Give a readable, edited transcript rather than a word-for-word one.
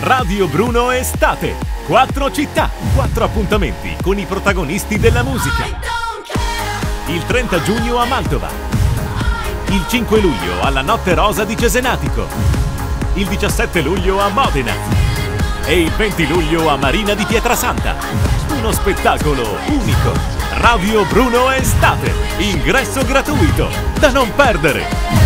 Radio Bruno Estate. 4 città, 4 appuntamenti con i protagonisti della musica. Il 30 giugno a Mantova. Il 5 luglio alla Notte Rosa di Cesenatico. Il 17 luglio a Modena. E il 20 luglio a Marina di Pietrasanta. Uno spettacolo unico. Radio Bruno Estate. Ingresso gratuito. Da non perdere.